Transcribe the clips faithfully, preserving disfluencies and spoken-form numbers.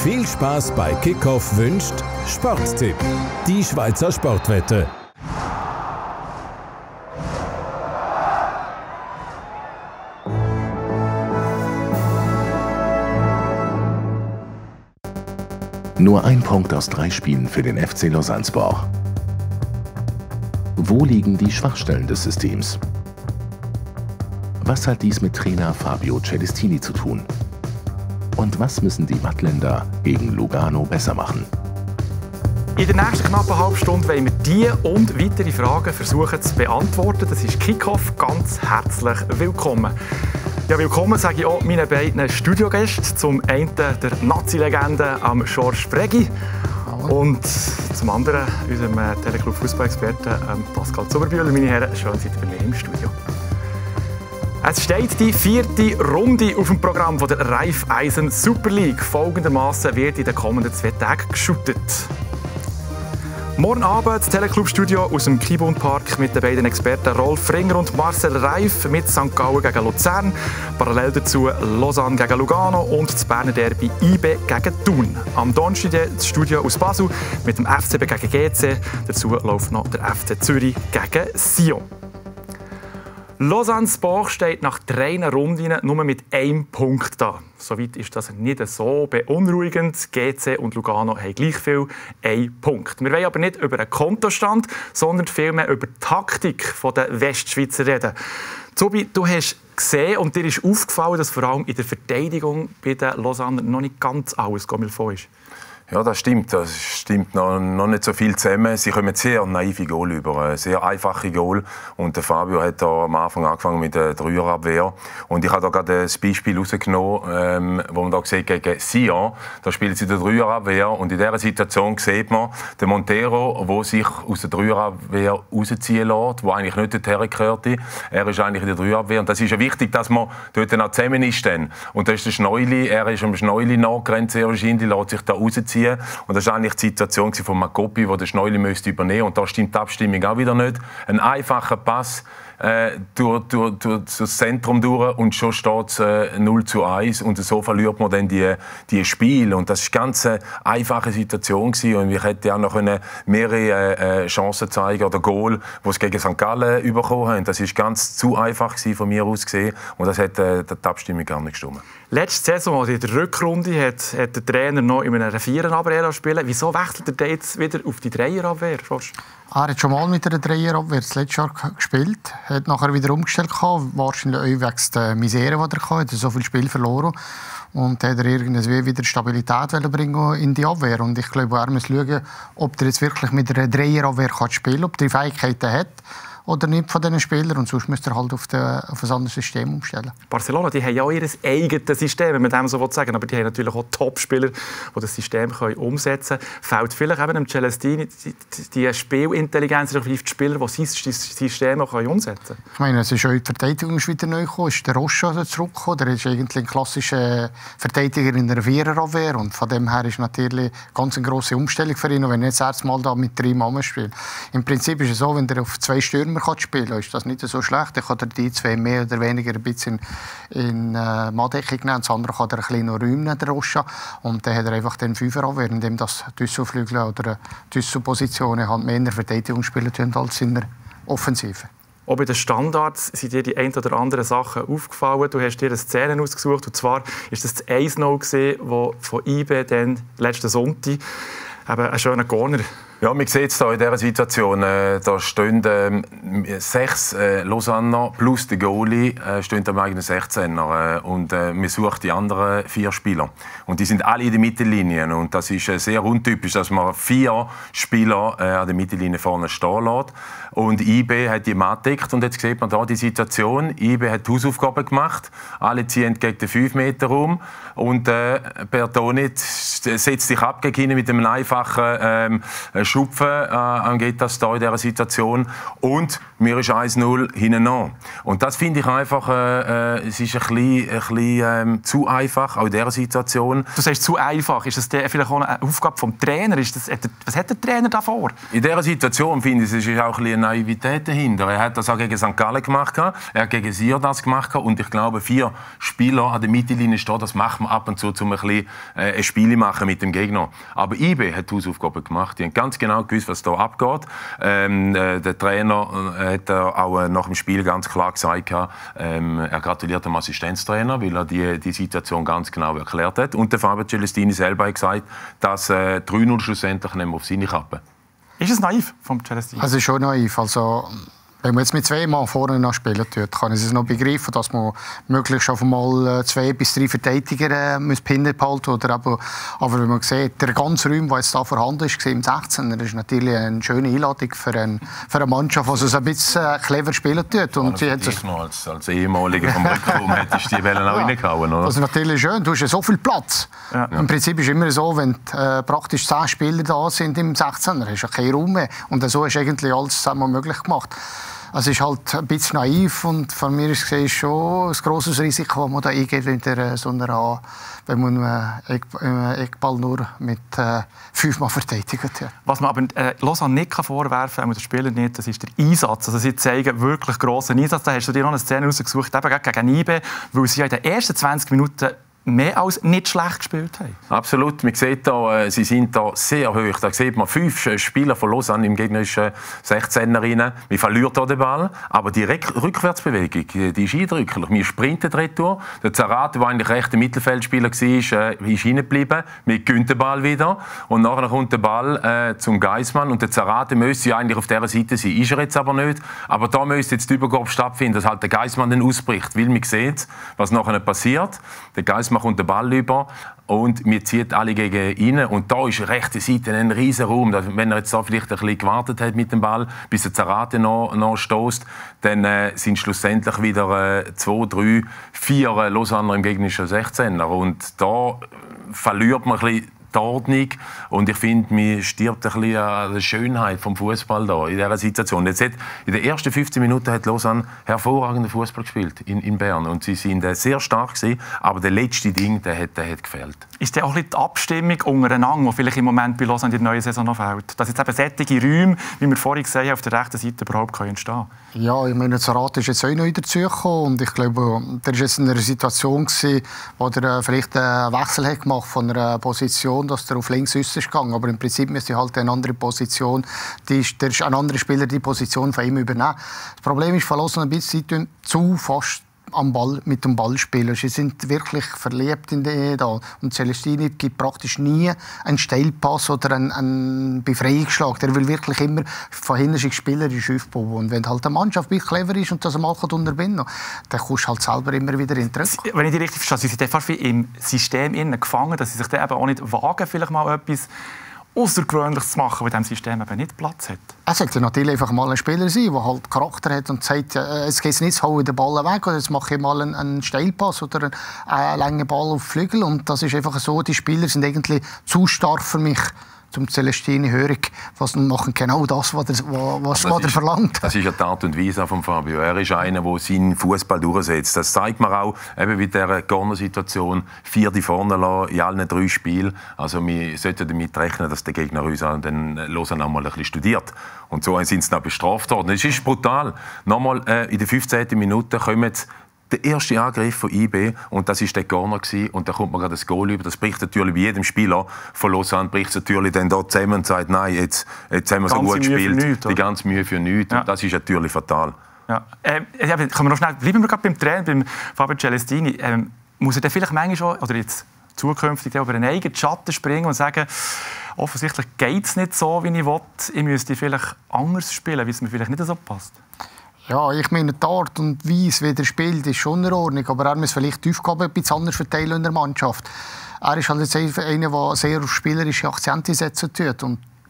Viel Spaß bei Kickoff wünscht Sporttipp, die Schweizer Sportwette. Nur ein Punkt aus drei Spielen für den F C Lausanne-Sport. Wo liegen die Schwachstellen des Systems? Was hat dies mit Trainer Fabio Celestini zu tun? Und was müssen die Wattländer gegen Lugano besser machen? In der nächsten knappen halben Stunde wollen wir diese und weitere Fragen versuchen zu beantworten. Das ist Kickoff. Ganz herzlich willkommen. Ja, willkommen sage ich auch meinen beiden Studiogästen. Zum einen der Nazi-Legende am Georges Brägi und zum anderen unserem Teleclub-Fußballexperten Pascal Zuberbühler. Meine Herren, schön seid ihr bei mir im Studio. Es steht die vierte Runde auf dem Programm von der Raiffeisen Super League. Folgendermaßen wird in den kommenden zwei Tagen geshootet. Morgen Abend das Teleclub-Studio aus dem Kibun Park mit den beiden Experten Rolf Ringer und Marcel Reif mit Sankt Gallen gegen Luzern. Parallel dazu Lausanne gegen Lugano und das Berner Derby I B gegen Thun. Am Donnerstag das Studio aus Basel mit dem F C B gegen G C. Dazu läuft noch der F C Zürich gegen Sion. Lausanne-Sport steht nach drei Runden nur mit einem Punkt da. Soweit ist das nicht so beunruhigend. G C und Lugano haben gleich viel, ein Punkt. Wir wollen aber nicht über einen Kontostand, sondern vielmehr über die Taktik der Westschweizer reden. Zubi, du hast gesehen und dir ist aufgefallen, dass vor allem in der Verteidigung bei den Lausanner noch nicht ganz alles comme il faut ist. Ja, das stimmt. Das stimmt noch, noch nicht so viel zusammen. Sie kommen sehr naive Goal über, sehr einfache Goal. Und der Fabio hat da am Anfang angefangen mit der Dreierabwehr. Und ich habe da gerade ein Beispiel rausgenommen, ähm, wo man da sieht gegen Sion. Da spielen sie die Dreierabwehr. Und in dieser Situation sieht man den Montero, der sich aus der Dreierabwehr rausziehen lässt, der eigentlich nicht dorthin gehörte. Er ist eigentlich in der Dreierabwehr. Und das ist ja wichtig, dass man dort auch zusammen ist. Dann. Und das ist der Schneuli. Er ist am Schneuli nachgerannt, sehr wahrscheinlich, lässt sich da rausziehen. Und das war eigentlich die Situation von Makopi, wo der Schneuli müsste übernehmen müsste. Und da stimmt die Abstimmung auch wieder nicht. Ein einfacher Pass äh, durch, durch, durch das Zentrum durch und schon steht es äh, null zu eins. Und so verliert man dann die, die Spiele. Und das war eine ganz einfache Situation gewesen. Und ich hätte auch noch mehrere äh, Chancen zeigen oder Goal, die es gegen Sankt Gallen bekommen haben. Das war ganz zu einfach gewesen, von mir aus gesehen. Und das hat äh, die Abstimmung gar nicht gestimmt. Letzte Saison, also in der Rückrunde, hat, hat der Trainer noch in einer Viererabwehr spielen. Wieso wechselt er jetzt wieder auf die Dreierabwehr? Er hat schon mal mit einer Dreierabwehr das letzte Jahr gespielt, hat nachher wieder umgestellt, wahrscheinlich auch wegen der Misere, die er hatte. Er hat so viel Spiel verloren und hat er irgendwie wieder Stabilität bringen in die Abwehr. Und ich glaube, er muss schauen, ob er jetzt wirklich mit einer Dreierabwehr spielen kann, ob er die Fähigkeiten hat oder nicht von diesen Spielern. Und sonst müsste er halt auf, de, auf ein anderes System umstellen. Barcelona, die haben ja auch ihr eigenes System, wenn man dem so sagen will. Aber die haben natürlich auch Top-Spieler, die das System können umsetzen können. Fällt vielleicht eben dem Celestini die, die Spielintelligenz, die Spieler, die sein System können umsetzen können? Ich meine, es ist auch in die Verteidigung wieder neu gekommen. Es ist der Rocha zurückgekommen. Der ist eigentlich ein klassischer Verteidiger in der Viererabwehr. Und von dem her ist natürlich ganz eine grosse Umstellung für ihn. Und wenn er jetzt erst mal da mit drei Mann spielt. Im Prinzip ist es so, wenn er auf zwei Stürmer kann spielen kann, ist das nicht so schlecht. Dann kann er die zwei mehr oder weniger ein bisschen in äh, Manndeckung nehmen. Das andere kann er ein bisschen noch Räume nehmen, der Rocha. Und dann hat er einfach den Fünferabwehr, indem das Düsselflügel oder Düsselpositionen halt mehr in der Verteidigung spielen als in der Offensive. Auch bei den Standards sind dir die ein oder anderen Sachen aufgefallen. Du hast dir eine Szene ausgesucht. Und zwar war das das eins null, das von I B dann letzten Sonntag eben ein schöner Corner. Ja, man sieht es hier in dieser Situation. Äh, da stehen äh, sechs äh, Lausanner plus der Goalie äh, stehen am eigenen sechzehner. Äh, und äh, man sucht die anderen vier Spieler. Und die sind alle in der Mittellinie. Und das ist äh, sehr untypisch, dass man vier Spieler äh, an der Mittellinie vorne stehen lässt. Und I B hat die Mann gedeckt. Und jetzt sieht man hier die Situation. I B hat die Hausaufgaben gemacht. Alle ziehen gegen den fünf Meter Raum. Und äh, Bertoni setzt sich ab gegen ihn mit einem einfachen einfachen ähm, Schupfen äh, angeht das da in dieser Situation. Und mir ist eins null hinten an. Und das finde ich einfach, äh, äh, es ist ein bisschen, ein bisschen ähm, zu einfach, auch in dieser Situation. Du sagst zu einfach. Ist das vielleicht auch eine Aufgabe des Trainers? Ist das, was hat der Trainer da vor? In dieser Situation finde ich, es ist auch ein bisschen eine Naivität dahinter. Er hat das auch gegen Sankt Gallen gemacht, er hat gegen Sier das gemacht und ich glaube, vier Spieler an der Mittellinie stehen, das macht man ab und zu, um ein bisschen äh, ein Spiel machen mit dem Gegner. Aber I B hat die Hausaufgaben gemacht. Die haben ganz genau gewusst, was da abgeht. Ähm, äh, der Trainer äh, hat auch äh, nach dem Spiel ganz klar gesagt, ähm, er gratuliert dem Assistenztrainer, weil er die, die Situation ganz genau erklärt hat. Und der Fabio Celestini selber hat gesagt, dass äh, drei null schlussendlich nehmen wir auf seine Kappe. Ist es naiv vom Celestini? Also schon naiv. Also, wenn man jetzt mit zwei Mann vorne noch spielen tut, kann ich es noch begreifen, dass man möglichst auf einmal zwei bis drei Verteidiger äh, pinnen behalten oder aber, aber wenn man sieht, der ganze Raum, der jetzt da vorhanden ist, im sechzehner, ist natürlich eine schöne Einladung für, ein, für eine Mannschaft, die es ein bisschen äh, clever spielen tut. Und ja, ich noch als, als ehemaliger vom Rückraum hättest du die Wellen auch ja. reingehauen, oder? Das ist natürlich schön, du hast ja so viel Platz. Ja. Im Prinzip ist es immer so, wenn äh, praktisch zehn Spieler da sind im sechzehner, hast du keinen Raum mehr. Und so hast du eigentlich alles zusammen möglich gemacht. Also es ist halt ein bisschen naiv und von mir ist es schon ein grosses Risiko, das man da eingeht, wenn, der, so einer, wenn man einen Eckball nur mit äh, fünfmal verteidigt. Ja. Was man aber äh, Lausanne nicht vorwerfen kann, den Spielern nicht, das ist der Einsatz. Also sie zeigen wirklich grossen Einsatz. Da hast du dir noch eine Szene rausgesucht, eben gegen I B, weil sie ja in den ersten zwanzig Minuten mehr als nicht schlecht gespielt haben. Absolut. Man sieht da, äh, sie sind da sehr hoch. Da sieht man fünf Spieler von Lausanne im gegnerischen sechzehner rein. Wir verlieren hier den Ball, aber die Rückwärtsbewegung, die ist eindrücklich. Wir sprinten retour. Der Zarate, der eigentlich rechter Mittelfeldspieler war, äh, ist hineingeblieben. Wir gewinnen den Ball wieder. Und nachher kommt der Ball äh, zum Geissmann. Und der Zarate müsste ja eigentlich auf dieser Seite sein. Ist er jetzt aber nicht. Aber da müsste jetzt die Übergabe stattfinden, dass halt der Geissmann dann ausbricht. Weil man sieht, was nachher passiert. Der Geissmann kommt den Ball über und wir ziehen alle gegen ihn. Und da ist rechte Seite ein riesen Raum. Wenn er jetzt da vielleicht ein bisschen gewartet hat mit dem Ball, bis der Zarate noch, noch stößt, dann äh, sind schlussendlich wieder äh, zwei, drei, vier äh, Lausanner im gegnerischen sechzehner. Und da verliert man ein bisschen die Ordnung. Und ich finde, man stirbt ein bisschen an der Schönheit vom Fußball da in dieser Situation. Jetzt hat, in den ersten fünfzehn Minuten hat Lausanne hervorragenden Fußball gespielt in, in Bern. Und sie sind äh, sehr stark gewesen, aber der letzte Ding, der hat, der hat gefehlt. Ist das auch ein bisschen die Abstimmung untereinander, die vielleicht im Moment bei Lausanne in der neuen Saison noch fehlt? Dass jetzt eben solche Räume, wie wir vorhin gesehen haben, auf der rechten Seite überhaupt entstehen können? Ja, ich meine, Zarate ist jetzt auch neu dazugekommen und ich glaube, der war jetzt in einer Situation gewesen, wo er vielleicht einen Wechsel hat gemacht von einer Position, dass er auf links aussen ist gegangen. Aber im Prinzip müsste halt eine andere Position, die ist, der ist ein anderer Spieler die Position von ihm übernehmen. Das Problem ist, von Lausanne ein bisschen zu fast am Ball, mit dem Ball spielen. Sie sind wirklich verliebt in die da. Und Celestini gibt praktisch nie einen Steilpass oder einen, einen Befreiungsschlag. Der will wirklich immer von hinten sich spielerisch aufbauen. Und wenn halt eine Mannschaft ein bisschen clever ist und das mal unterbinden kann, dann kommst du halt selber immer wieder in den Druck. Wenn ich die richtig verstehe, sie sind fast wie im System innen gefangen, dass sie sich dann eben auch nicht wagen, vielleicht mal etwas Außergewöhnliches zu machen, weil diesem System eben nicht Platz hat. Er sollte natürlich einfach mal ein Spieler sein, der halt Charakter hat und sagt, äh, jetzt geht es nicht, hole den Ball weg oder jetzt mache ich mal einen, einen Steilpass oder einen, einen langen Ball auf Flügel. Und das ist einfach so, die Spieler sind eigentlich zu stark für mich. Zum Celestini höre ich, was machen genau das, was er, was also er verlangt. Das ist ja die Art und Weise von Fabio. Er ist einer, der seinen Fußball durchsetzt. Das zeigt man auch eben mit dieser Corner-Situation. Vier die vorne lassen, in allen drei Spielen. Also wir sollten damit rechnen, dass der Gegner uns dann Lausanne noch mal ein bisschen studiert. Und so sind sie dann bestraft worden. Es ist brutal. Nochmal äh, in der fünfzehnten Minute kommen der erste Angriff von I B und das war der Corner gewesen. Und da kommt man gerade das Goal über. Das bricht natürlich bei jedem Spieler von Lausanne bricht natürlich dann dort zusammen und sagt, nein, jetzt, jetzt haben wir so gut gespielt, nichts, die ganze Mühe für nichts. Ja. Und das ist natürlich fatal. Ja. Ähm, ja, können wir noch schnell bleiben wir gerade beim Trainer, beim Fabio Celestini. Ähm, muss er dann vielleicht manchmal schon, oder jetzt zukünftig über einen eigenen Schatten springen und sagen, offensichtlich geht es nicht so, wie ich will. Ich müsste vielleicht anders spielen, weil es mir vielleicht nicht so passt. Ja, ich meine, die Art und Weise, wie er spielt, ist schon in Ordnung. Aber er muss vielleicht die Aufgabe ein bisschen anders verteilen in der Mannschaft. Er ist halt jetzt einer, der sehr auf spielerische Akzente setzen tut. Und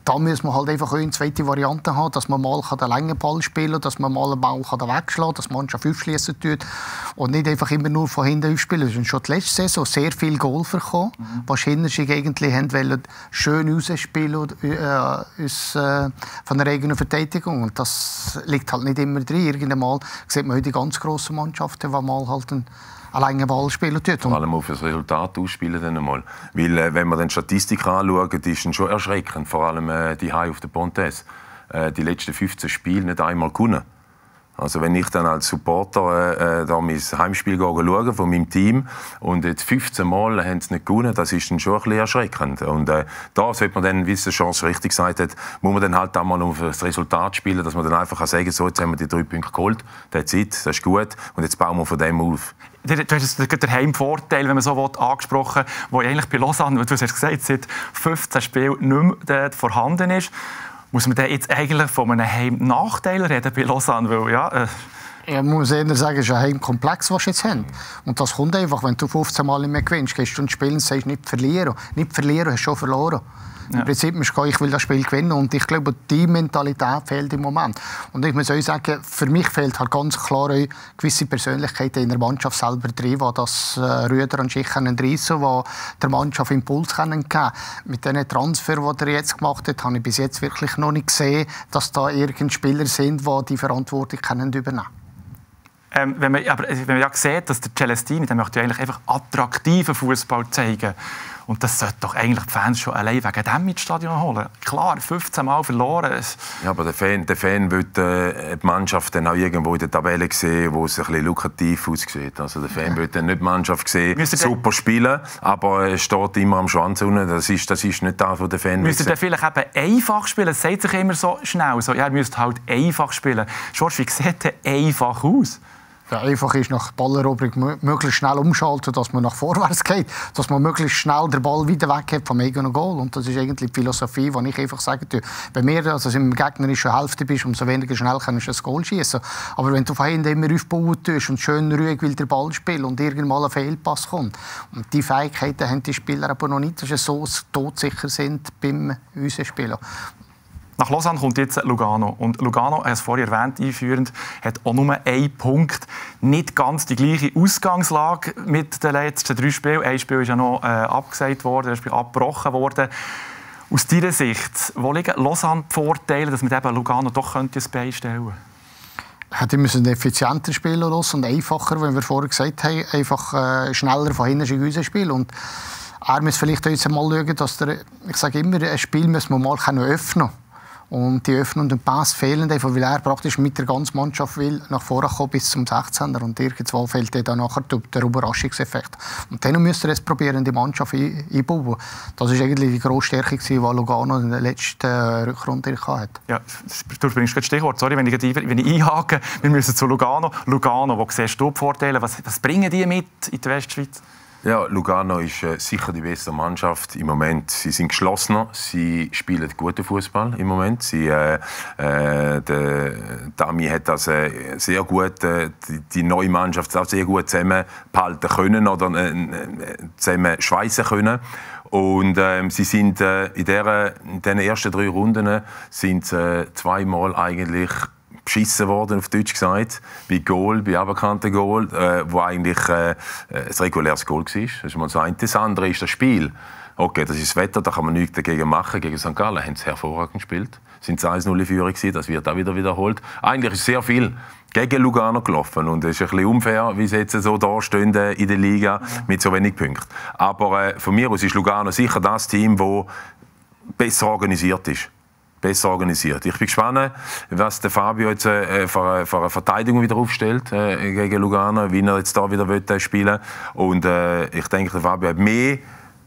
da müssen wir halt einfach eine zweite Variante haben, dass man mal den langen Ball spielen kann, dass man mal einen Ball wegschlagen kann, dass man Mannschaft aufschließen tut und nicht einfach immer nur von hinten aufspielen. Es sind schon die letzte Saison sehr viele Goal verkommen, mhm. was Hinterschicht eigentlich haben wollen, schön rausspielen äh, aus, äh, von der eigenen Verteidigung. Und das liegt halt nicht immer drin. Irgendwann mal sieht man heute die ganz grossen Mannschaften, die mal halt einen einen langen Ball spielen tut. Vor allem auf das Resultat ausspielen dann einmal. Weil, äh, wenn man dann die Statistik anschaut, die ist dann schon erschreckend. Vor allem äh, die High auf der Pontes. Äh, die letzten fünfzehn Spiele nicht einmal gewonnen. Also wenn ich dann als Supporter äh, da mein Heimspiel schaue von meinem Team und jetzt fünfzehn Mal haben sie nicht gewonnen, das ist dann schon ein bisschen erschreckend. Und äh, da sollte man dann, wie es Chance richtig gesagt hat, muss man dann halt einmal auf das Resultat spielen, dass man dann einfach sagen kann, so, jetzt haben wir die drei Punkte geholt, das ist das ist gut und jetzt bauen wir von dem auf. Du hast den Heimvorteil, wenn man so will, angesprochen, wo eigentlich bei Lausanne, du hast gesagt, seit fünfzehn Spielen nicht mehr vorhanden ist. Muss man jetzt eigentlich von einem Heimnachteil reden bei Lausanne? Weil, ja, äh ich muss eher sagen, es ist ein Heimkomplex, was sie jetzt haben. Und das kommt einfach, wenn du fünfzehn Mal nicht mehr gewinnst, gehst du ins Spiel und sagst, nicht verlieren. Nicht verlieren, hast du schon verloren. Ja. Im Prinzip musst du, ich will das Spiel gewinnen und ich glaube, die Mentalität fehlt im Moment. Und ich muss euch sagen, für mich fehlt halt ganz klar eine gewisse Persönlichkeit in der Mannschaft selber drin, die das äh, Rüder und Schicht reissen können, die der Mannschaft Impuls geben können. Mit diesen Transfer, die er jetzt gemacht hat, habe ich bis jetzt wirklich noch nicht gesehen, dass da irgendwelche Spieler sind, die die Verantwortung können übernehmen können. Ähm, wenn, man, aber wenn man ja sieht, dass der Celestini, der möchte ja eigentlich einfach attraktiven Fußball zeigen. Und das sollte doch eigentlich die Fans schon allein wegen dem ins Stadion holen. Klar, fünfzehn Mal verloren. Ja, aber der Fan, der Fan will äh, die Mannschaft dann auch irgendwo in der Tabelle sehen, wo es ein bisschen lukrativ aussieht. Also der Fan ja. will dann nicht die Mannschaft sehen, Müsste super spielen, aber er steht immer am Schwanz unten. Das ist, das ist nicht das, was der Fan will. Müsste er vielleicht eben einfach spielen? Es sagt sich immer so schnell. So, ja, er müsste halt einfach spielen. George, wie sieht er einfach aus? Ja, einfach ist nach Balleroberung möglichst schnell umschalten, dass man nach vorwärts geht, dass man möglichst schnell den Ball wieder weg hat vom eigenen Goal. Und das ist eigentlich die Philosophie, die ich einfach sage, wenn du also im gegnerischen Hälfte bist, umso weniger schnell kannst du ein Goal schießen. Aber wenn du von hinten immer aufbauen tust und schön ruhig will der Ball spielen und irgendwann ein Fehlpass kommt, und die Fähigkeiten haben die Spieler aber noch nicht, dass sie so todsicher sind beim unseren Spieler. Nach Lausanne kommt jetzt Lugano. Und Lugano, ich habe es vorhin erwähnt, einführend, hat auch nur einen Punkt. Nicht ganz die gleiche Ausgangslage mit den letzten drei Spielen. Ein Spiel ist ja noch äh, abgesagt worden, ein Spiel abgebrochen worden. Aus deiner Sicht, wo liegen Lausanne die Vorteile, dass man eben Lugano doch könnte ein Bein stellen könnte? Die müssen effizienter spielen lassen und einfacher, wie wir vorhin gesagt haben, einfach äh, schneller von hinten rausspielen. Und er muss vielleicht jetzt mal schauen, dass der, ich sage immer, ein Spiel müssen wir mal öffnen können. Und die öffnenden Pass fehlen einfach, weil er praktisch mit der ganzen Mannschaft will nach vorne kommen bis zum sechzehner. Und irgendwann fehlt dann nachher der Überraschungseffekt. Und dann müsst ihr es probieren, die Mannschaft einzubauen. Das war eigentlich die grosse Stärke, die Lugano in der letzten Rückrunde hatte. Ja, du bringst das Stichwort. Sorry, wenn ich, wenn ich einhake. Wir müssen zu Lugano. Lugano, wo siehst du die Vorteile? Was, was bringen die mit in die Westschweiz? Ja, Lugano ist äh, sicher die beste Mannschaft im Moment. Sie sind geschlossener, sie spielen guten Fußball im Moment. Sie, äh, äh, der Dami hat das äh, sehr gut, äh, die, die neue Mannschaft auch sehr gut zusammenhalten können oder äh, zusammen schweissen können. Und äh, sie sind äh, in, der, in den ersten drei Runden sind äh, zweimal eigentlich beschissen worden, auf Deutsch gesagt, bei Goal, bei aberkannten Goal, äh, wo eigentlich äh, ein reguläres Goal war. Das ist mal das eine. Das andere ist das Spiel. Okay, das ist das Wetter, da kann man nichts dagegen machen. Gegen Sankt Gallen haben sie hervorragend gespielt. Sind sie eins null in Führung gewesen, das wird auch wieder wiederholt. Eigentlich ist sehr viel gegen Lugano gelaufen und es ist ein bisschen unfair, wie sie jetzt so da stehen in der Liga mit so wenig Punkten. Aber äh, von mir aus ist Lugano sicher das Team, das besser organisiert ist. besser organisiert. Ich bin gespannt, was der Fabio jetzt äh, für, für eine Verteidigung wieder aufstellt äh, gegen Lugano, wie er jetzt da wieder will, äh, spielen will. Und äh, ich denke, der Fabio hat mehr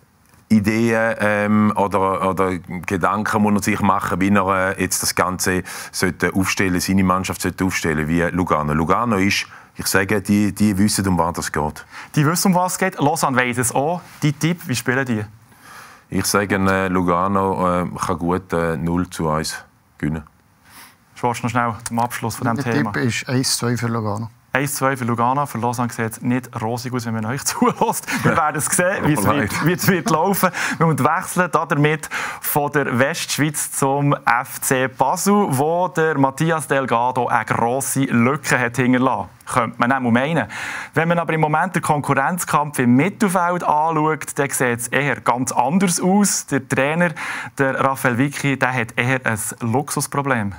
Ideen ähm, oder, oder Gedanken muss er sich machen, wie er äh, jetzt das Ganze sollte aufstellen, seine Mannschaft sollte aufstellen, wie Lugano. Lugano ist, ich sage, die, die wissen, um was es geht. Die wissen, um was es geht. Lausanne weiss es auch. Dein Tipp, wie spielen die? Ich sage, äh, Lugano äh, kann gut äh, null zu eins gewinnen. Schwarz noch schnell zum Abschluss von diesem Thema. Der Tipp ist eins zu zwei für Lugano. eins zwei für Lugano. Für Lausanne sieht es nicht rosig aus, wenn man euch zulässt. Wir werden es sehen, wie es wird, wie es wird laufen. Wir müssen wechseln damit von der Westschweiz zum F C Basel, wo der Matthias Delgado eine grosse Lücke hat hinterlassen. Könnte man auch meinen. Wenn man aber im Moment den Konkurrenzkampf im Mittelfeld anschaut, dann sieht es eher ganz anders aus. Der Trainer, der Raphael Vicky, der hat eher ein Luxusproblem.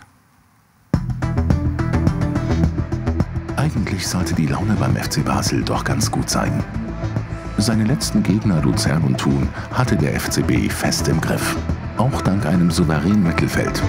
Eigentlich sollte die Laune beim F C Basel doch ganz gut sein. Seine letzten Gegner Luzern und Thun hatte der F C B fest im Griff. Auch dank einem souveränen Mittelfeld.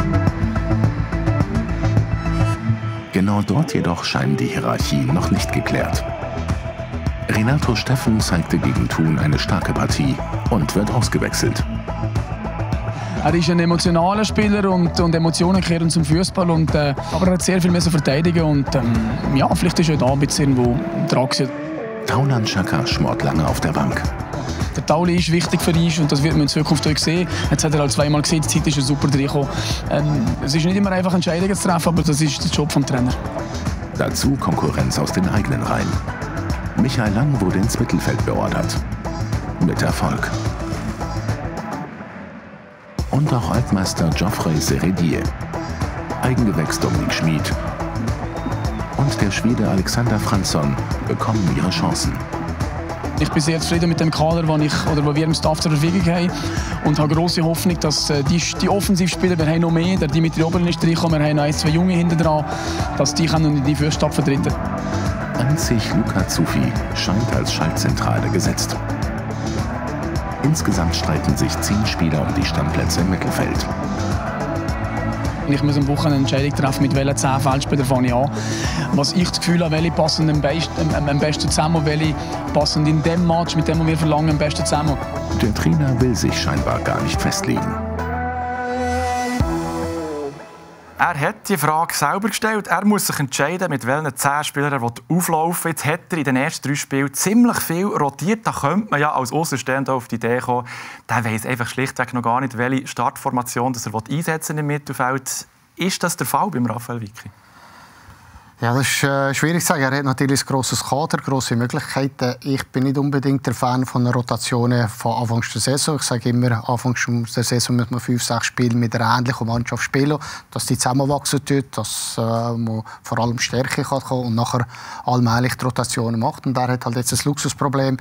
Genau dort jedoch scheinen die Hierarchien noch nicht geklärt. Renato Steffen zeigte gegen Thun eine starke Partie und wird ausgewechselt. Er ist ein emotionaler Spieler und, und Emotionen kehren zum Fußball. Und, äh, aber er hat sehr viel mehr verteidigen und ähm, ja, vielleicht ist er da ein bisschen irgendwo dran gewesen. Taulan Chaka schmort lange auf der Bank. Der Tauli ist wichtig für ihn und das wird man in Zukunft auch sehen. Jetzt hat er halt zweimal gesehen, die Zeit ist er super reingekommen. Ähm, es ist nicht immer einfach, Entscheidungen zu treffen, aber das ist der Job des Trainers. Dazu Konkurrenz aus den eigenen Reihen. Michael Lang wurde ins Mittelfeld beordert. Mit Erfolg. Und auch Altmeister Geoffrey Seredier, Eigengewächs Dominik Schmid und der Schwede Alexander Fransson bekommen ihre Chancen. Ich bin sehr zufrieden mit dem Kader, den ich, oder den wir im Staff zur Verfügung haben und habe grosse Hoffnung, dass die, die Offensivspieler, wir haben noch mehr, der Dimitri Oberlin ist reingekommen, wir haben noch ein, zwei Junge hinten dran, dass die können in die Fußstapfen vertreten. Einzig Luca Zufi scheint als Schaltzentrale gesetzt. Insgesamt streiten sich zehn Spieler um die Stammplätze im Mittelfeld. Ich muss am Wochenende eine Entscheidung treffen, mit welchen zehn Feldspielern fange ich an. Was ich das Gefühl habe, welche passen am besten, am besten zusammen und welche passen in dem Match, mit dem was wir verlangen, am besten zusammen. Der Trainer will sich scheinbar gar nicht festlegen. Er hat die Frage selber gestellt. Er muss sich entscheiden, mit welchen zehn Spielern er auflaufen will. Jetzt hat er in den ersten drei Spielen ziemlich viel rotiert. Da könnte man ja als Aussenstehender auf die Idee kommen, der weiss einfach schlichtweg noch gar nicht, welche Startformation das er einsetzen im Mittelfeld. Ist das der Fall beim Raphael Vicky? Ja, das ist äh, schwierig zu sagen. Er hat natürlich ein grosses Kader, grosse Möglichkeiten. Ich bin nicht unbedingt der Fan von Rotationen von Anfang der Saison. Ich sage immer, Anfang der Saison muss man fünf, sechs Spiele mit einer ähnlichen Mannschaft spielen, dass die zusammenwachsen tut, dass äh, man vor allem Stärke kann kommen und nachher allmählich die Rotationen macht. Und er hat halt jetzt ein Luxusproblem,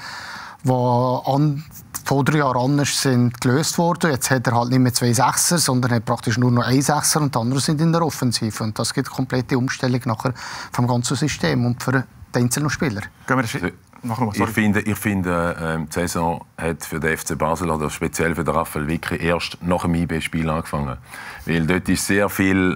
das an vor drei Jahren anders sind gelöst worden. Jetzt hat er halt nicht mehr zwei Sechser, sondern hat praktisch nur noch einen Sechser und die anderen sind in der Offensive. Und das gibt eine komplette Umstellung nachher vom ganzen System und für den einzelnen Spieler. Gehen wir Ich finde, ich finde ähm, die Saison hat für den F C Basel oder speziell für den Raphael Vicky erst nach dem I B-Spiel angefangen. Weil dort ist sehr viel...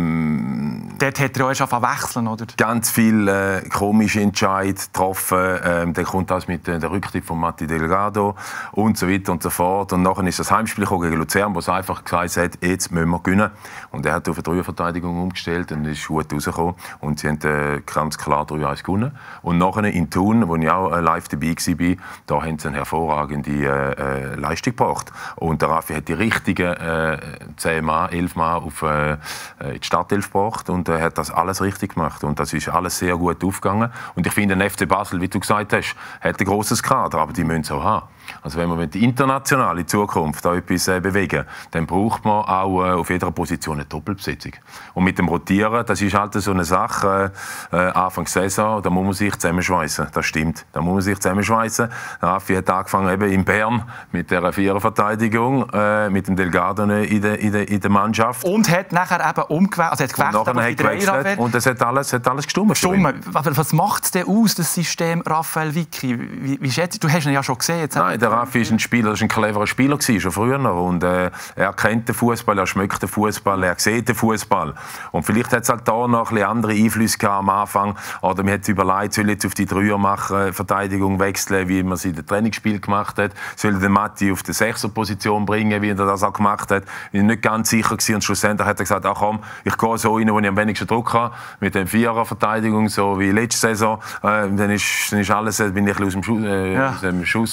Ähm, dort hat er auch erst angefangen zu wechseln, oder? Ganz viel äh, komische Entscheid getroffen. Ähm, dann kommt das mit äh, der Rücktritt von Matti Delgado und so weiter und so fort. Und nachher ist das Heimspiel gegen Luzern, wo es einfach gesagt hat, jetzt müssen wir gewinnen. Und er hat auf eine Dreierverteidigung umgestellt und ist gut rausgekommen. Und sie haben äh, ganz klar drei eins gewonnen. Und nachher in Thun, wo ich auch äh, live dabei war, da haben sie eine hervorragende äh, Leistung gebracht. Und der Raffi hat die richtigen äh, zehn Mann, elf Mann auf äh, in die Startelf gebracht und er äh, hat das alles richtig gemacht. Und das ist alles sehr gut aufgegangen. Und ich finde, der F C Basel, wie du gesagt hast, hat ein grosses Kader, aber die müssen es auch haben. Also wenn wir international in Zukunft da etwas äh, bewegen, dann braucht man auch äh, auf jeder Position eine Doppelbesetzung. Und mit dem Rotieren, das ist halt so eine Sache, äh, Anfang der Saison, da muss man sich zusammenschweissen. Das stimmt, da muss man sich zusammenschweissen. Raffi hat angefangen eben in Bern mit der Viererverteidigung, äh, mit dem Delgado in der, in der, in der Mannschaft. Und hat nachher eben umgewechselt, also hat gewechselt, aber die Dreierabwehr. Und es hat alles, hat alles gestummt. Gestummt. Aber was macht es denn aus, das System Raphael Vicky? Wie, wie schätzt du? Du hast ihn ja schon gesehen. Jetzt Nein, der Raffi ist ein Spieler, ist ein cleverer Spieler gewesen, schon früher noch. Und äh, er kennt den Fußball, er schmeckt den Fußball, er sieht den Fußball. Und vielleicht hat es halt da noch ein bisschen andere Einflüsse gehabt am Anfang. Oder man hat überlegt, soll jetzt auf die Dreier machen, Verteidigung wechseln, wie man sie in den Trainingsspielen gemacht hat. Soll den Matti auf die Sechser-Position bringen, wie er das auch gemacht hat. Ich war nicht ganz sicher gewesen. Und schlussendlich hat er gesagt, ach komm, ich gehe so rein, wo ich am wenigsten Druck habe, mit der Vierer-Verteidigung, so wie letzte Saison. Äh, dann ist, dann ist alles, bin ich aus dem Schuss, äh, ja. aus dem Schuss äh,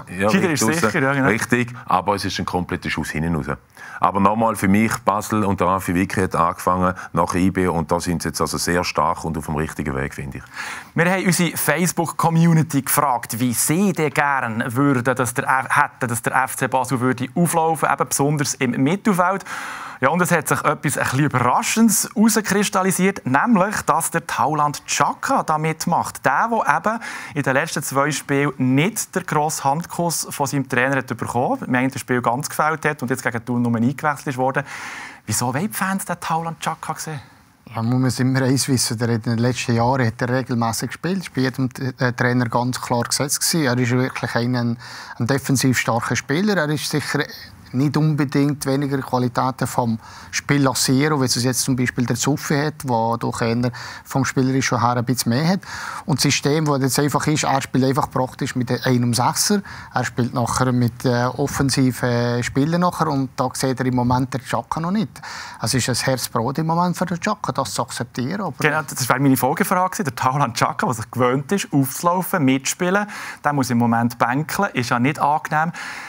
Ja, Schieder ist sicher, ja, genau. Richtig, aber es ist ein kompletter Schuss hinten raus. Aber nochmal für mich, Basel und der Raffi Wicky hat angefangen nach I B und da sind sie jetzt also sehr stark und auf dem richtigen Weg, finde ich. Wir haben unsere Facebook-Community gefragt, wie sie denn gerne würden, dass der, hätten, dass der F C Basel würde auflaufen, eben besonders im Mittelfeld. Ja, und es hat sich etwas ein bisschen Überraschendes herauskristallisiert, nämlich, dass der Tauland Xhaka da mitmacht. Der, der eben in den letzten zwei Spielen nicht den grossen Handkuss von seinem Trainer hat bekommen hat, im das Spiel ganz gefällt hat und jetzt gegen Thun nur eingewechselt wurde. Wieso wollen die Fans den Tauland Xhaka sehen? Ja, man muss immer eins wissen, der hat in den letzten Jahren hat er regelmäßig gespielt. Das war bei jedem Trainer ganz klar gesetzt. Er ist wirklich ein, ein defensiv starker Spieler. Er ist sicher nicht unbedingt weniger Qualitäten vom Spiel Lassiero, wie es jetzt zum Beispiel der Zuffi hat, der durch einer vom Spielerischen her ein bisschen mehr hat. Und das System, das jetzt einfach ist, er spielt einfach praktisch mit einem Sechser. Er spielt nachher mit äh, offensiven Spielen nachher und da sieht er im Moment der Xhaka noch nicht. Es ist ein Herzbrot im Moment für den Xhaka, das zu akzeptieren. Aber genau, das war meine Folgefrage. Der Tauland Xhaka, der sich gewöhnt ist, aufzulaufen, mitspielen, der muss im Moment bänkeln, ist ja nicht angenehm.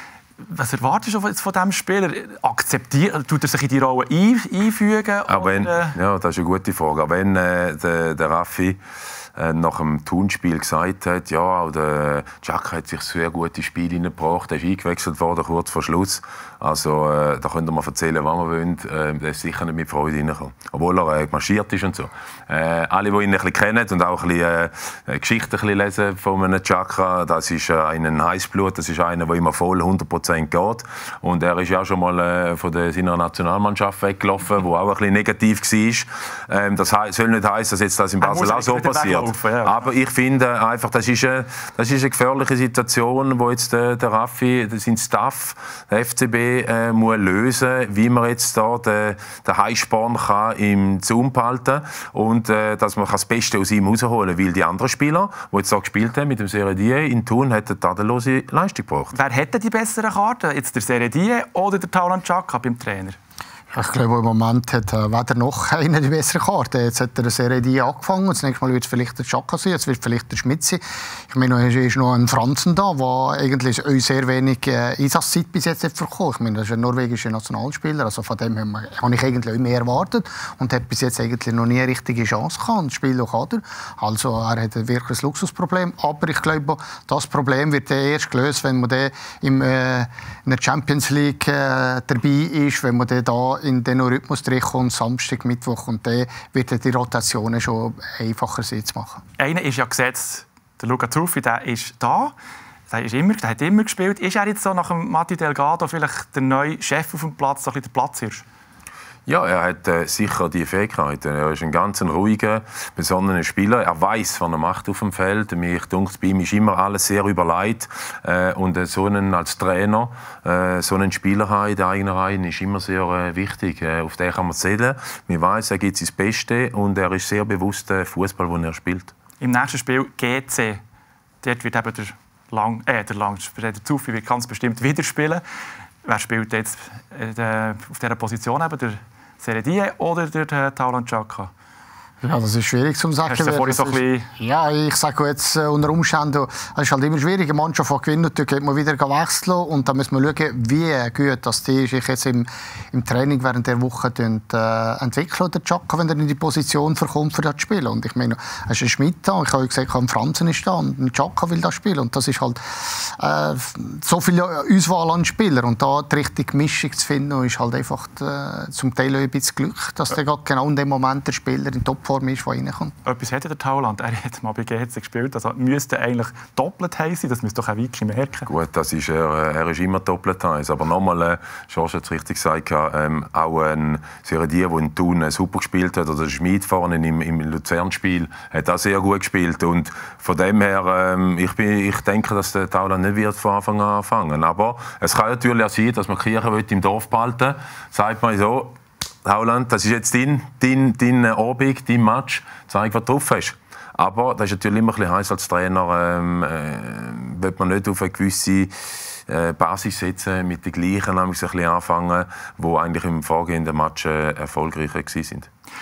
Was erwartest du jetzt von diesem Spieler? Akzeptiert, tut er sich in die Rolle einfügen? Aber wenn, ja, das ist eine gute Frage. Aber wenn äh, der, der Raffi äh, nach dem Thun-Spiel gesagt hat, ja, der Xhaka hat sich sehr gute Spiele hineingebracht, er ist eingewechselt worden kurz vor Schluss. Also äh, da könnt ihr mal erzählen, was wir wollen. Äh, der ist sicher nicht mit Freude reingekommen. Obwohl er äh, marschiert ist und so. Äh, alle, die ihn ein bisschen kennen und auch ein bisschen, äh, Geschichten ein bisschen lesen von einem Xhaka, das ist äh, ein Heißblut, das ist einer, der immer voll hundert Prozent geht. Und er ist ja schon mal äh, von der, seiner Nationalmannschaft weggelaufen, wo auch ein bisschen negativ war. Ähm, das soll nicht heißen, dass jetzt das in Basel auch so passiert. Ja. Aber ich finde einfach, das ist eine, das ist eine gefährliche Situation, wo jetzt der, der Raffi, sein Staff, der F C B, äh, muss lösen, wie man jetzt da den, den Heißsporn kann im Zaum behalten und äh, dass man das Beste aus ihm herausholen kann. Weil die anderen Spieler, die jetzt da gespielt haben mit dem Seredier in Thun, hätten tadellose Leistung gebracht. Wer hätte die besseren Karten? Jetzt der Seredier oder der Tauland Xhaka beim Trainer? Ich glaube, im Moment hat äh, weder noch einer die bessere Karte. Jetzt hat er eine Serie angefangen. Das nächste Mal wird es vielleicht der Xhaka sein, jetzt wird vielleicht der Schmidt sein. Ich meine, es ist noch ein Franzen da, der eigentlich sehr wenig äh, Einsatzzeit bis jetzt hat bekommen. Ich meine, das ist ein norwegischer Nationalspieler. Also von dem her habe ich eigentlich mehr erwartet und hat bis jetzt eigentlich noch nie eine richtige Chance gehabt. Und das Spiel auch hat er. Also er hat ein wirkliches Luxusproblem. Aber ich glaube, das Problem wird erst gelöst, wenn man im, äh, in der Champions League äh, dabei ist, wenn man da in den Rhythmus kommt, Samstag, Mittwoch, und dann wird die Rotationen schon einfacher sein zu machen. Einer ist ja gesetzt, der Luca Zuffi, der ist da, der, ist immer, der hat immer gespielt. Ist er jetzt so nach dem Matti Delgado vielleicht der neue Chef auf dem Platz, so ein bisschen der Platzhirsch? Ja, er hat äh, sicher die Fähigkeiten. Er ist ein ganz ruhiger, besonnener Spieler. Er weiß, was er macht auf dem Feld. Mir denkt, bei ihm ist immer alles sehr überlegt. Äh, und äh, so einen als Trainer, äh, so einen Spieler haben in der eigenen Reihe ist immer sehr äh, wichtig. Äh, auf den kann man zählen. Man weiß, er gibt sein Bestes und er ist sehr bewusst der Fußball, den er spielt. Im nächsten Spiel G C, dort wird eben der Lang, äh, der Lang, der Zuffi wird ganz bestimmt wieder spielen. Wer spielt jetzt äh, auf dieser Position eben? Der Seredier oder der Tauland Xhaka? Ja, das ist schwierig zu sagen. Hast du vorhin so ein bisschen... Ja, ich sage jetzt äh, unter Umständen, es ist halt immer schwierig. Eine Mannschaft, die gewinnt, geht man wieder wechseln und dann muss man schauen, wie gut das die sich jetzt im, im Training während der Woche äh, entwickeln, der Xhaka, wenn er in die Position verkommt, für das zu spielen. Und ich meine, es ist ein Schmidt da, ich habe gesagt, ein Franzen ist da und ein Xhaka will das spielen. Und das ist halt äh, so viel Auswahl an Spielern. Und da die richtige Mischung zu finden, ist halt einfach äh, zum Teil ein bisschen Glück, dass der genau in dem Moment der Spieler in Topform ist, der reinkommt. Etwas hat der Tauland. Er hat mal bei G C gespielt. Also müsste eigentlich doppelt heiß sein. Das müsste doch auch Wiki merken. Gut, das ist er, er ist immer doppelt heiß. Aber nochmal, äh, George hat es richtig gesagt, ähm, auch ein Seredier, der in Thun super gespielt hat, oder der Schmid vorne im, im Luzern-Spiel, hat auch sehr gut gespielt. Und von dem her, ähm, ich, bin, ich denke, dass der Tauland nicht wird von Anfang an anfangen. Aber es kann natürlich auch sein, dass man die Kirche im Dorf behalten will. Sagt man so, Tauland, das ist jetzt dein, dein, dein Abend, dein Match. Zeig, was du drauf hast. Aber das ist natürlich immer ein bisschen heiß als Trainer. Ähm, äh, will man nicht auf eine gewisse äh, Basis setzen, mit den gleichen ein bisschen anfangen, die eigentlich im vorgehenden Match äh, erfolgreicher waren.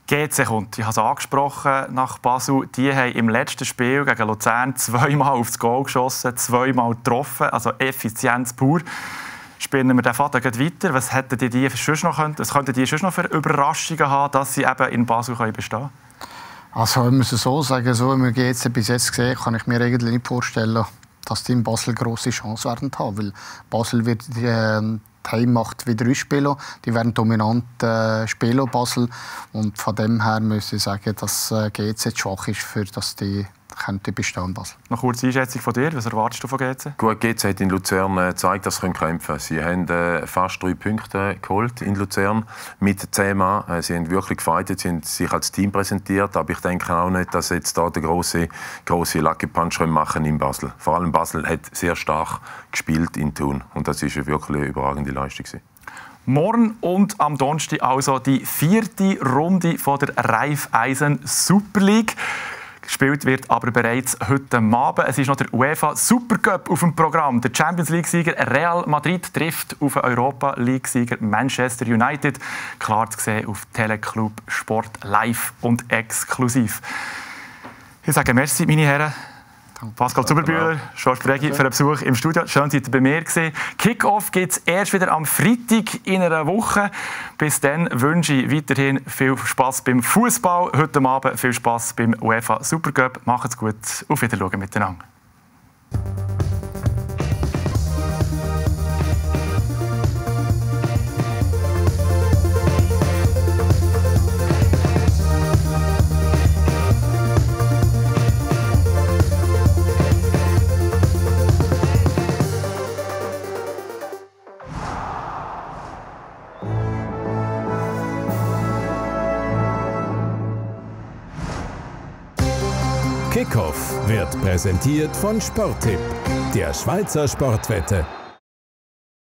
G C kommt, ich habe es angesprochen, nach Basel. Die haben im letzten Spiel gegen Luzern zweimal aufs Goal geschossen, zweimal getroffen, also Effizienz pur. Spielen wir den Faden weiter. Was hätten die, die sonst noch, was könnten die sonst noch für Überraschungen haben, dass sie eben in Basel bestehen können? Also ich muss so sagen, so wie wir G C bis jetzt gesehen, kann ich mir eigentlich nicht vorstellen, dass die in Basel grosse Chance werden haben, weil Basel wird die, äh, die Heimmacht wieder ausspielen, die werden dominant äh, spielen, Basel, und von dem her muss ich sagen, dass äh, G C zu schwach ist, für dass die könnte bestehen Basel. Noch kurze Einschätzung von dir, was erwartest du von G C? Gut, G C hat in Luzern gezeigt, dass sie kämpfen können. Sie haben äh, fast drei Punkte geholt in Luzern mit zehn Mann. Äh, sie haben wirklich gefightet, sie haben sich als Team präsentiert, aber ich denke auch nicht, dass jetzt da der große große Lucky Punch machen in Basel. Vor allem Basel hat sehr stark gespielt in Thun und das ist eine wirklich überragende Leistung gewesen. Morgen und am Donnerstag also die vierte Runde von der Raiffeisen Super League. Gespielt wird aber bereits heute Abend. Es ist noch der UEFA Supercup auf dem Programm. Der Champions League-Sieger Real Madrid trifft auf den Europa League-Sieger Manchester United. Klar zu sehen auf Teleclub Sport live und exklusiv. Ich sage merci, meine Herren. Pascal Zuberbühler, George Bregi für den Besuch im Studio. Schön, dass ihr bei mir gewesen. Kick-Off gibt es erst wieder am Freitag in einer Woche. Bis dann wünsche ich weiterhin viel Spass beim Fußball. Heute Abend viel Spass beim UEFA Supercup. Macht's gut. Auf Wiedersehen miteinander. Kickoff wird präsentiert von Sporttipp, der Schweizer Sportwette.